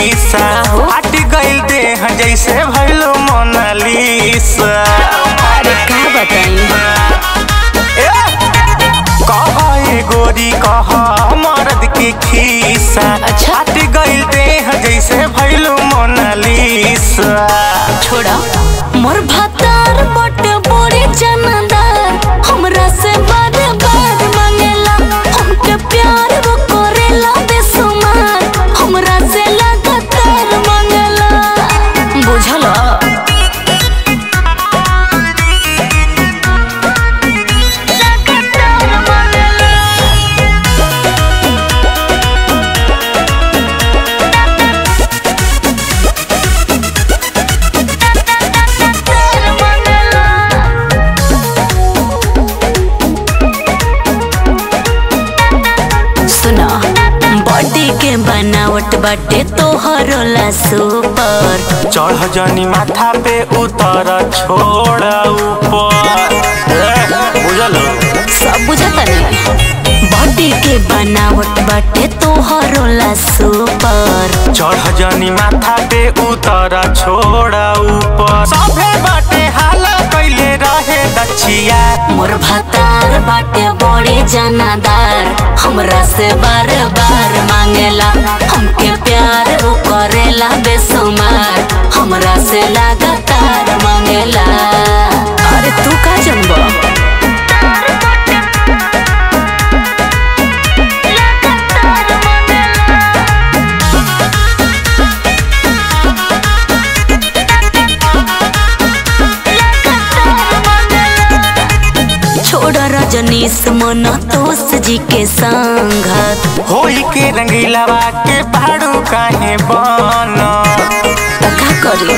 शीशा हट गइल देह जैसे भइलो मोनालिसा। अरे का बताई कहे गोरी कह मर्द के खीसा। अच्छा हट गइल देह जैसे भइलो मोनालिसा। छोड़ा मोर भातार बट बड़ी जानदार हमरा से बार बार मांगेला हमके प्यार वो करेला बेसुमार हमरा से लगातार मांगेला बुझला। बॉडी के बनावट बाटे तोहरोला सुपर। चढ़ जनी माथा पे उतर छोड़ ऊपर बुझल सब बुझता नहीं। बॉडी के बनावट बाटे तोहरोला सुपर। चढ़ जनी माथा पे उतर छोड़ ऊपर। सभे बाटे हाल कैले रहे दक्षिया। मोर भातार बाटे बड़ी जानदार हमरा से बार बार मांगेला हमके प्यार वो करेला बेसुमार हमरा से लगातार मांगेला। अरे तू का जनबा रजनीश मन तोस जी के संगत होई के रंगीलावा के भाड़ू काहे बन का करी।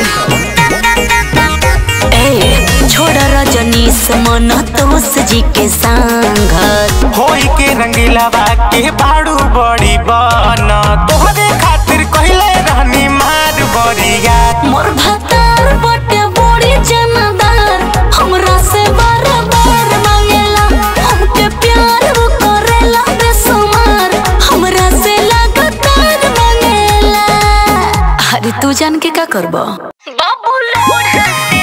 ए छोड़ रजनीश मन तोस जी के संगत होई के रंगीलावा के भाड़ू बड़ी बन। तोहरे खातिर कहले रहनी मार बरिया। मोर भातार बटे बड़ी जानदार हमरा से बार बार मांगेला हमके प्यार वो करेला बेसुमार हमरा से लगातार मांगेला। अरे तू जान के का करबो बाबू लोड से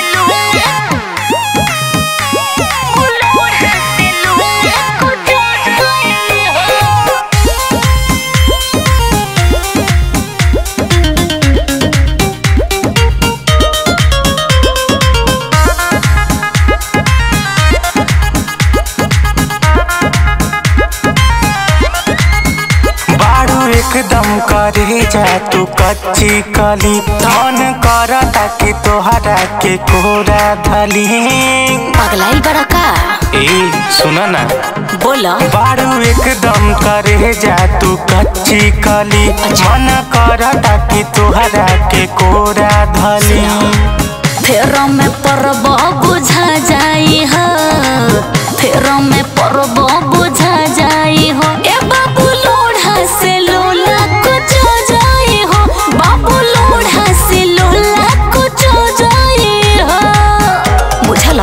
एकदम करे जा तू कच्ची कली मन कर ताकि तोहरा के कोरा धली। पगलाई बड़ा का ए सुना ना बोला बारू एकदम करे जा तू कच्ची कली। मन कर ताकि तोहरा के कोरा धली। फेर में परब बुझा जाई हो फेर में परब बुझा जाई हो। ए बाबू लोढ़ा से लोला कुछ हो जाई हो बाबू लोढ़ा से लोला कुछ हो जाई हो बुझला।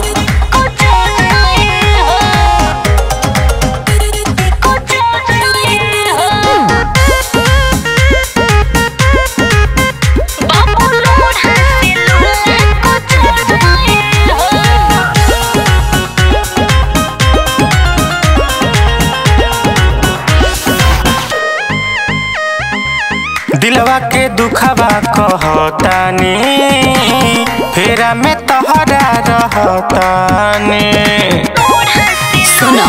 दिलवा के दुखवा कहतानी फेरा में तोहरा रहतानी। सुना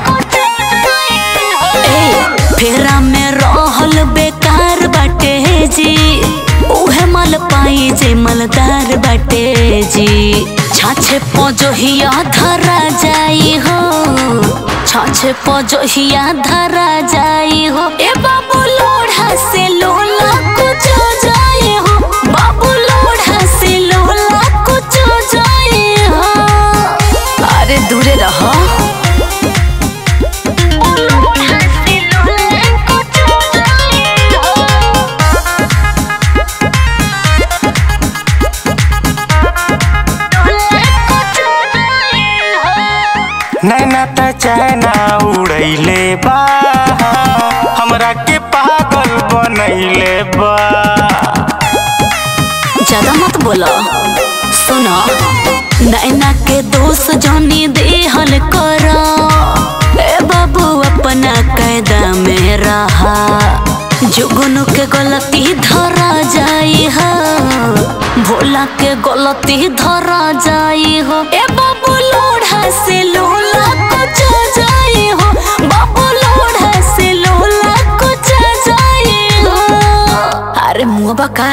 फेरा में रहल बेकार बाटे जी उहे मल पाई जे मलदार बाटे जी। छाछे पजोहिया धरा जाई हो छाछे पजोहिया धरा जाई हो। ए बाबू लोढ़ा से लोला कुछ हो जाई हो बाबू लोढ़ा से लोला कुछ हो जाई हो। अरे दूरे रहो नैना त चैना उड़ैले बा हमरा के पागल बनैले बा। बोला सुनो नैना के दोष जानी देहल करा ए बाबू अपना कायदा में रहा जुगनू के गलती धरा जाई हो भोला के गलती धरा जाई हो ए बाबू लोढ़ा से लोला कुछ जाई हो बाबू लोढ़ा से लोला कुछ जाई हो अरे मुँह बका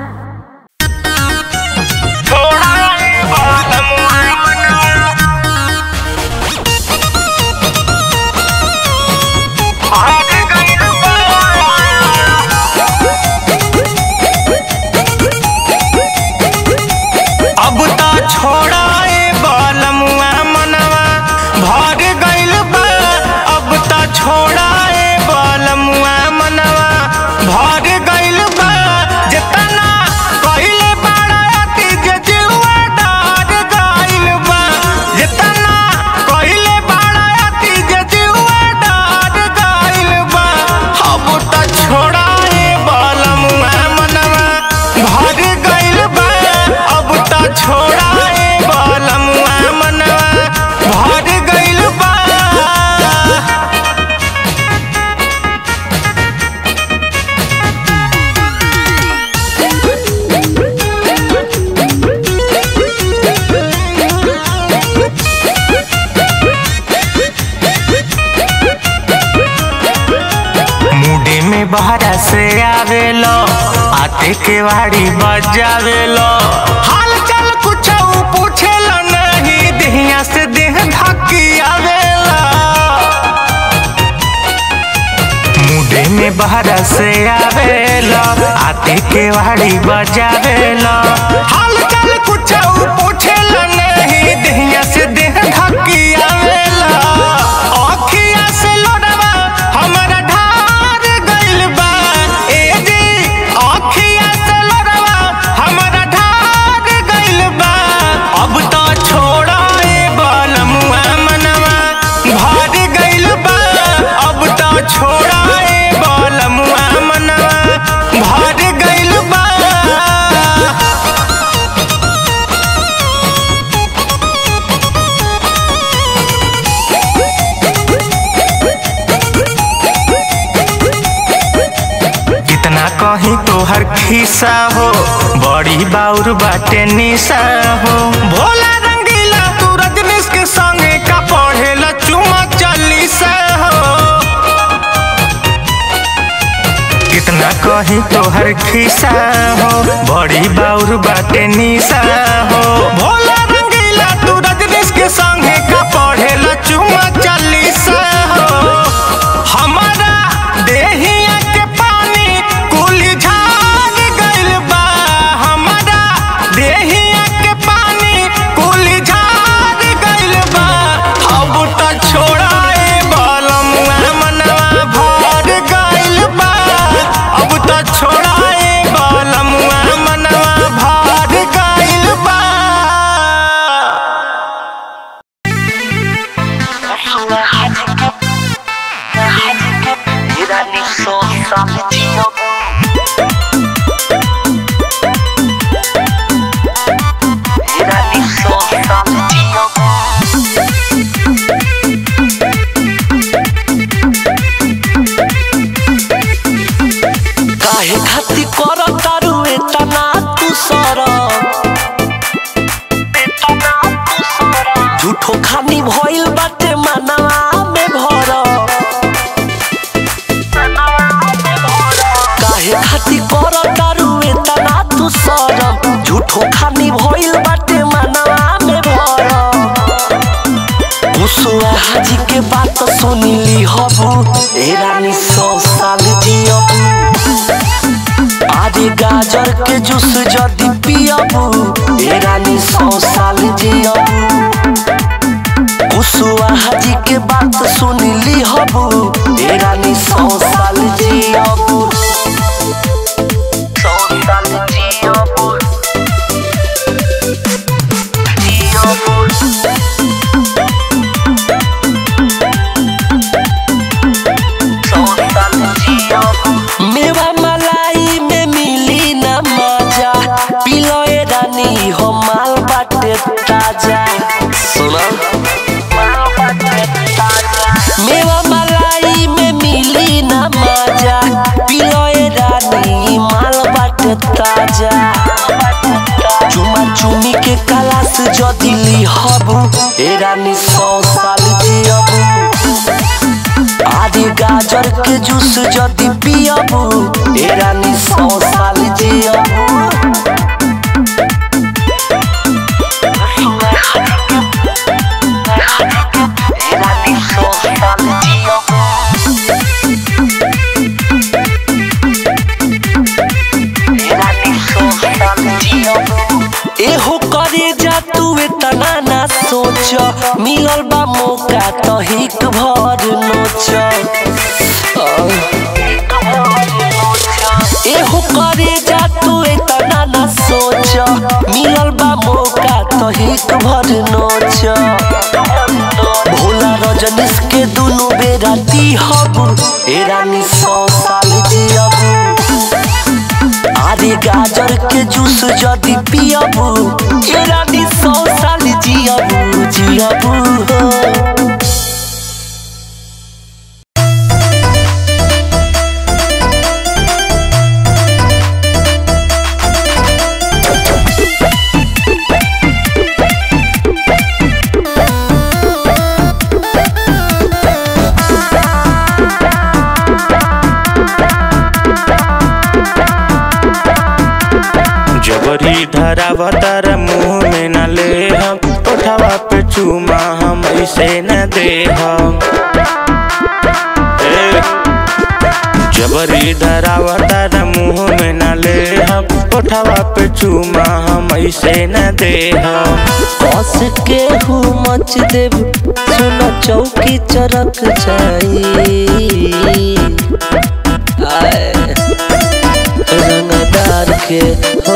बहरा से आवेलो आते के वाड़ी बजावेलो हाल चाल कुछ पूछेलो नहीं देहिया से देह धक्की आवेला मुडे में बहरा से आवेलो आते के वाड़ी बजावेलो हाल चाल कुछ पूछेलो नहीं देहिया से देह धक्की आवेला अखिया से लोडवा हमारा कहीं तोहर खिस्सा हो बड़ी बाउर बाटे निशा हो भोला रंगीला तू रजनीश के संगे का पढ़ेला चुमा चालीसा हो कितना कहीं तोहर खिस्सा हो बड़ी बाउर बाटे निशा हो भोला रंगीला तू रजनीश के संगे का पढ़ेला चुमा चालीसा हो हमारा देहिया के खानी भइल बाटे मनवा में भर काहे खाती कर दारू एतना तू सरम झूठो खानी भइल बाटे मनवा में भर मुसुआ हाजी के बात सुनिली हबू ए रानी 100 साल जियबू आदि गाजर के जूस जदी पियबू ए रानी 100 साल जियबू मुसुआ हाजी के बात सुनिली हबू ए रानी 100 साल जियबू 100 साल जियबू मेवा मलाई में मिली ना मजा पिलो ए ताजा सुना मेवा मलाई में मिली ना मजा पिलोए रानी माल बाटे ताजा चुमा चुमी के कलास जदी ली हबू ए रानी 100 साल जियबू आदि गाजर के जूस जदी पियबू ए रानी 100 साल जियबू एहो करे जा तू इतना ना सोच मिलल बा मौका तो हिक भर नोच एहो करे जा तू इतना ना सोच मिलल बा मौका तो हिक भर नोच भोला रजनीश के दुनु बेरा दी हबू ए रानी 100 साल जियबू आदि गाजर के जूस जदी पियबू ए रानी 100 साल जियबू जियबू जबरी धरावतर मुँह में न ले हम उठावा पे चूमा हम ऐसे न दे हम जबरी धरावतर मुँह में न ले हम उठावा पे चूमा हम ऐसे न दे हम कस के हूँ मच देव सुनो चौकी चरक जाई रंगदार के हो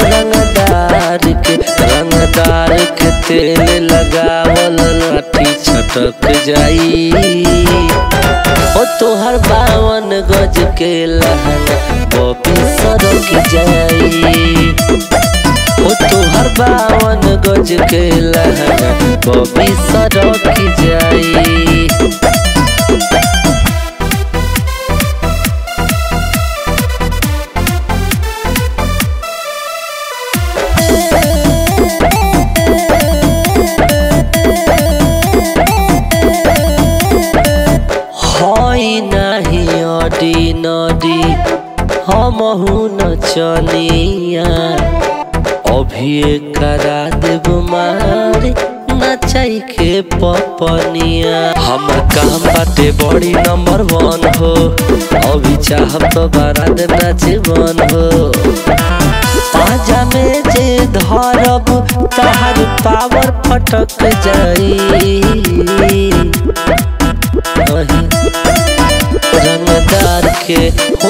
रंगदार के तेल लगावल लाठी छटक जाई ओ तोहर 52 गज के लहंगा बॉबी सरक जाई ओ तोहर 52 गज के लहंगा बॉबी सरक जाई नदी हमहू नचनिया अभी करा देव मारे नचाई के पपनिया हम काम बाटे बड़ी नंबर 1 हो अभी चाहब तो बारात नाचबन हो पाजा में जे धरब तहर पावर फटक जाई रंगदार के हो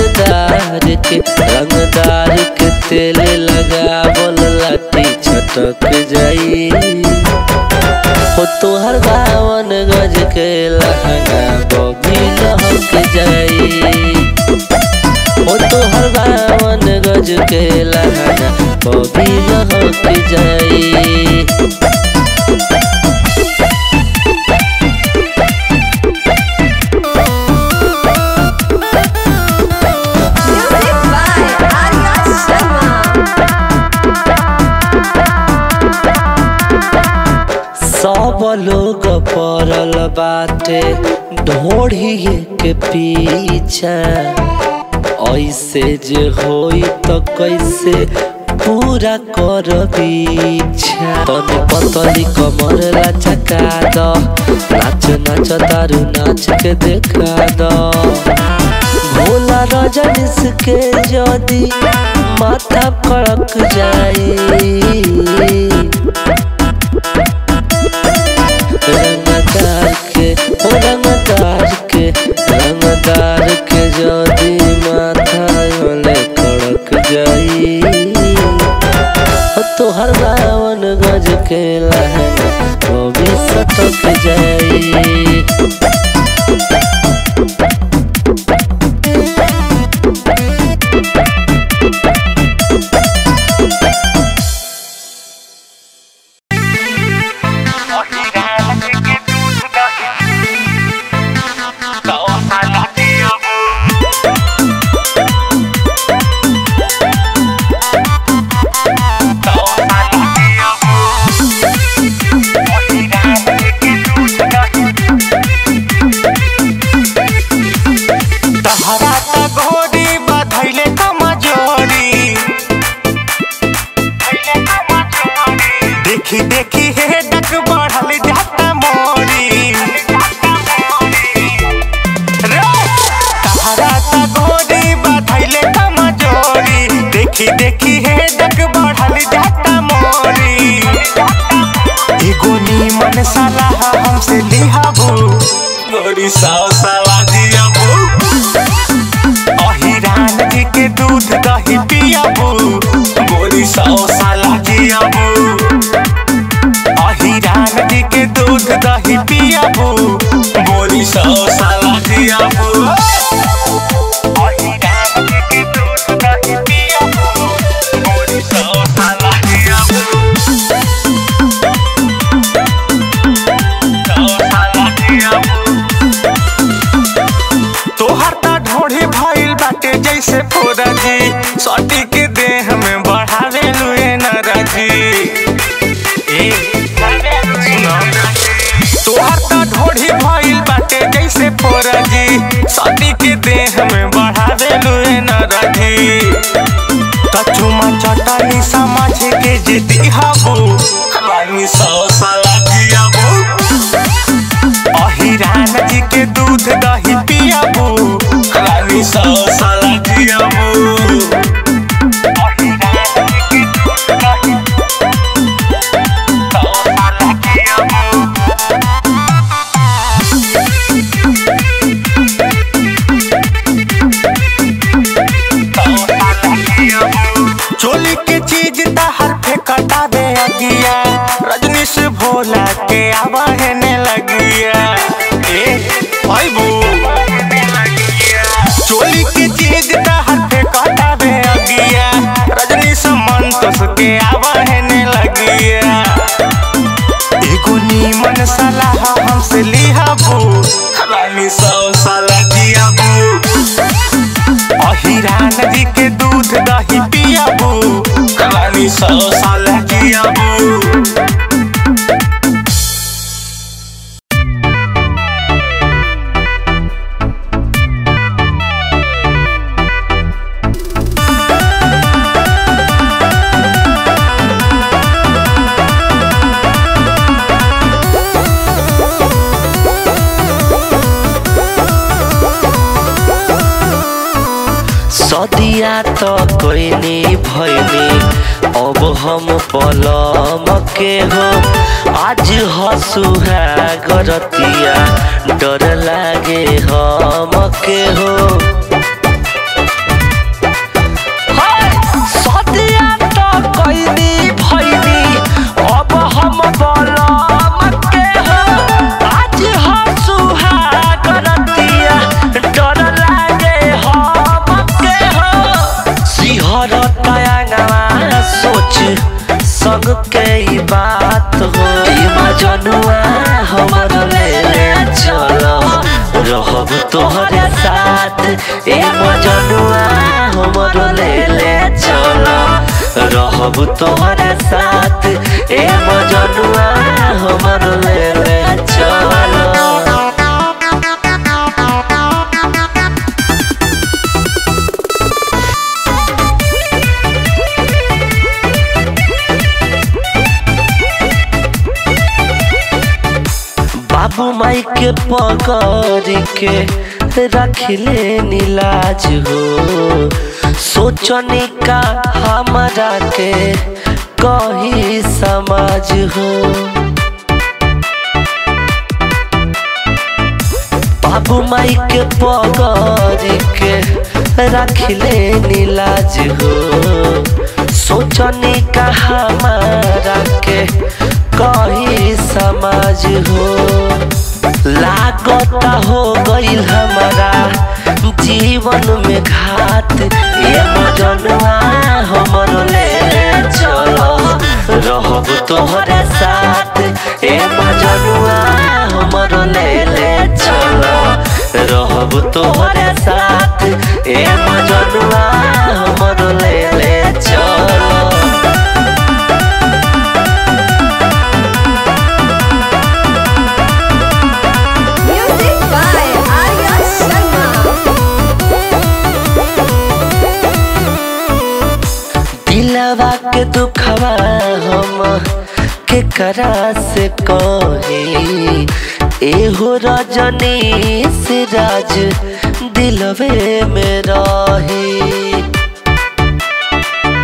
रंगदार के तेल लगावल लाठी छटक जाई हो तोहर 52 गज के लहंगा बॉबी लहक जाई हो तोहर 52 गज के लहंगा बॉबी लहक जाई सब लोग पड़ल बाटे ढोढ़िए के पीछा ऐसे जे होई तो कैसे पूरा कर इच्छा तनी पतली कमर लचका दो नाच नाच तारू नाच के देखा दो भोला रजनीश के जदी माथा कड़क जाई रंगदार के जदी माथा कड़क जाई तोहर 52 गज के लहंगा बॉबी सटक जाई देखी देखी है डक बढ़ल जाता मोरी। एगो नीमन सलाह हमसे लिहाबू गोरी 100 साला जियाबू। अहिरान जी के दूध दही पियाबू गोरी 100 साला जियाबू। अहिरान जी के दूध दही पियाबू गोरी 100 साला जियाबू। जैसे फोरजी सटी के देह में बढ़ावे लुए नरजी। तोहर त ढोढ़ी भइल बाटे जैसे फोरजी सटी के देह में बढ़ावे लुए नरजी। कचुमा चटनी समझ के जे दिहाबू रानी 100 साला जियाबू। अहिरान जी के दूध दही पियाबू रानी 100 साला जियाबू। चोली के चीज तहर फेंकता दे अगिया रजनी से भोला के आवाहने लगिया। चोली के चीज तहर फेंकता दे अगिया रजनी से मंतोष के आवाहने लगिया। एगो नीमन सलाह हमसे लिहाबू रानी 100 साला जियाबू। अहिरान जी के दूध दही पियाबू रानी 100 साला जियाबू। सदिया तो कोई नहीं भइनी अब हम पलम के हो। आज हसुहा गरतिया डर लागे हम के हो। सदिया तो कोई नहीं भइनी अब हम पलम के हो। आज हसुहा गरतिया डर लागे हम के हो। सिहर तयांगवा सोच संग के ई बात हो। मजनुआ हमर ले ले चलो रहब तोहरे साथ। ए मजनुआ हमर ले ले चलो रहब तोहरे साथ। ए मजनुआ हमर ले ले चलो। बाबू माई के पकड़ के रखले नीलाज हो। सोचनी का हमारा के कही समाज हो। बाबू माई के पकड़ के रखले नीलाज हो। सोचनी का हमारा के कही समाज हो। लागता हो गईल हमारा जीवन में घात। ये मजनुआ हमर ले ले चलो रहब तोहरे साथ। ए मजनुआ हमर ले ले चलो रहब तोहरे साथ। ए मजनुआ हमर ले ले चलो। दिलवा के दुखवा हम के करा से कही। एहो रजनी से राज दिलवे में रही।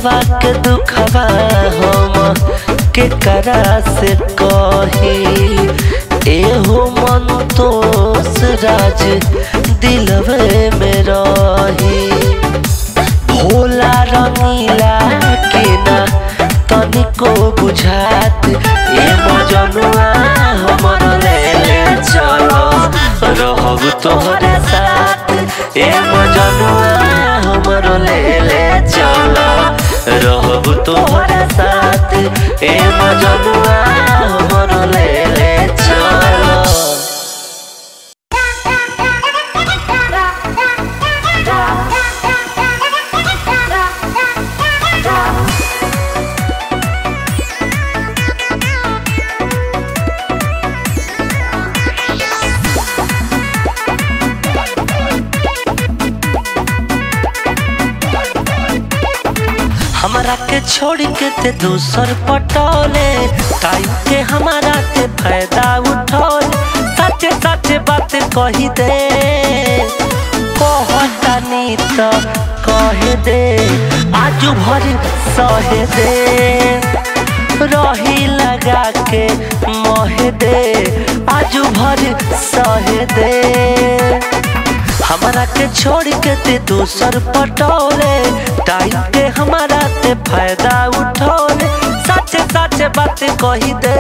दिलवा के दुखवा हम के करा से कही एहो मन तोस राज दिलवे में रही भोला रंगीला के ना तनिको बुझात ए मजनुआ हमर ले चलो रहब तोहरे साथ ए मजनुआ हमर ले चलो रहब तोहरे साथ ए मजनुआ हमर ले चलो। हमरा के छोड़ के ते दूसर पटोले टाइम के हमारा ते फायदा उठोले सच सच बात कही दे कहतानी तो कह दे आजू भर सहे दे रही लगा के मोह दे आजू भर सहे दे हमरा के छोड़ के ते दूसर पटोले टाइम के हमारा ते फायदा उठोले सच सच बात कही दे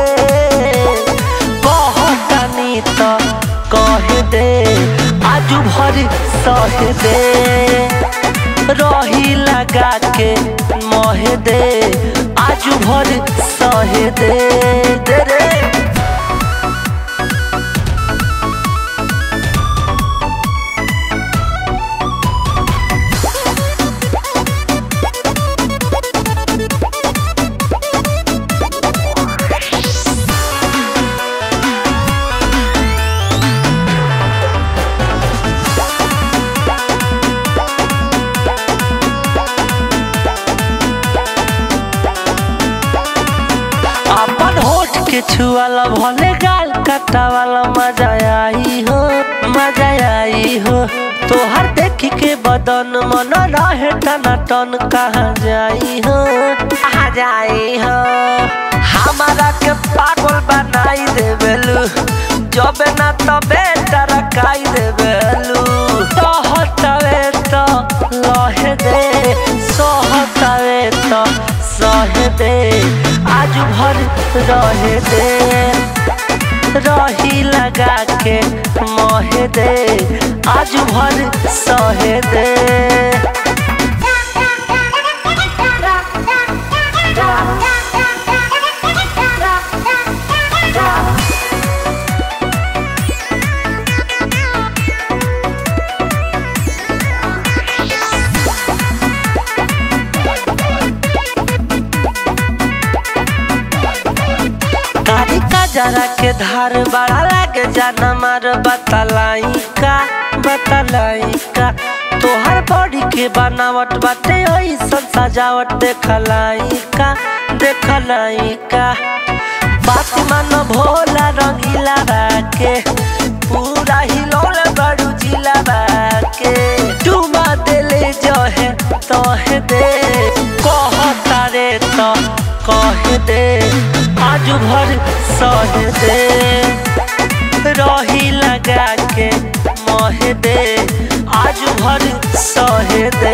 कहतानी तो कह दे आजू भर सह दे रही लगा के मोह दे आजू भर सह दे रे। के छुआला भले गाल काटा वाला मजा आई हो तोहर देख के बदन मन रहे टनाटन कहाँ जाई हो हमारा के पागल बनाई देबेलू जब ना तबे टरकाई देबेलू सहतावे तो लहे दे सहतावे तो सहे दे आज भर रहे दे रही लगा के मोह दे आज भर सहे दे। जरा के धार बड़ा लागे जाना मार बतलाई का तोहर बॉडी के बनावट बाटे ऐसन सजावट देखलाई का बात मान भोला रंगीला बाके पूरा हिलौले बड़ू जिला बाके डूबा देले जो है तो है दे कहता रे तो कह दे आज भर सह दे रही लगा के मोह दे आज भर सह दे।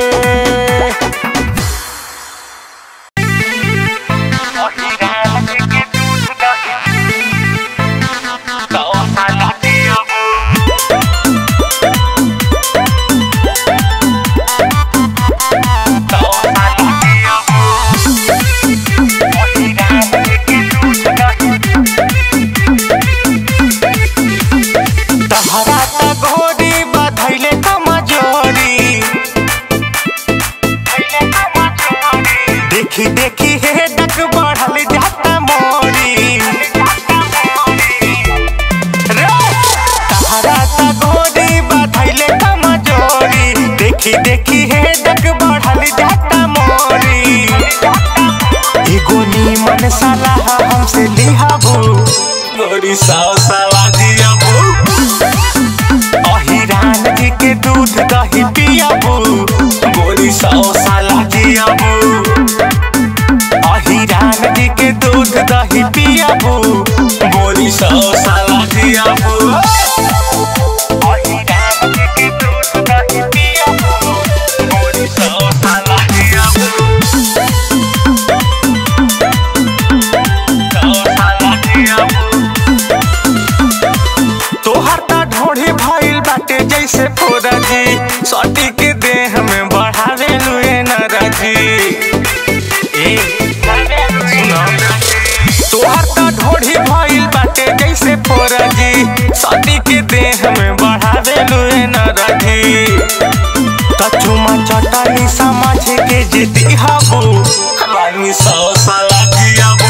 देखी हे डक बढ़ल जाता मोरी तहरा ता गोरी बधैले कमजोरी देखी हे डक बढ़ल जाता मोरी एगो नीमन सलाह हमसे लिहाबू गोरी साव सलाह दियाबू अहिरान जी के दूध दही पियाबू गोरी साव सलाह दियाबू। दही पियाबू बोली 100 साल जियाबू तोहर ता ढोढ़ी भइल बाटे जैसे फोरजी सटी के देह में बढ़ावे लुए नरजी तोहर ता ढोढ़ी भइल बाटे जैसे फोरजी सटी के देह में बढ़ावे लुए नरजी कचुमा चटनी समझ के जीती हबू रानी 100 साल जियाबू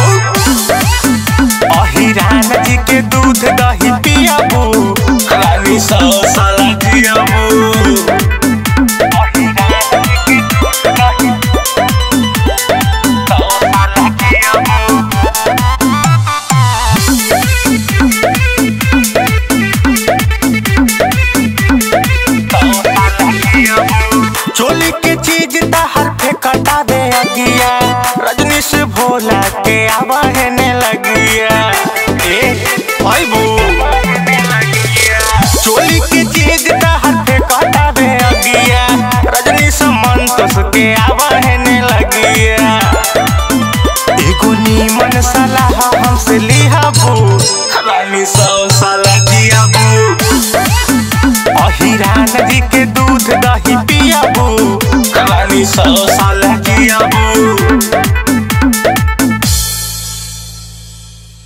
अहिरान जी के दूध दही पियाबू रानी 100 साल जियाबू चोली के चीज तहर फेंकता दे अगिया रजनी से भोला के आवाहने लगिया चोली के चीज तहर फेंकता दे अगिया रजनी से मंतोष के आवाहने लगिया एगो नीमन सलाह हमसे लिहाबू रानी 100 साल जियाबू अहिरान जी के दूध दही पियाबू रानी 100 साल जियाबू।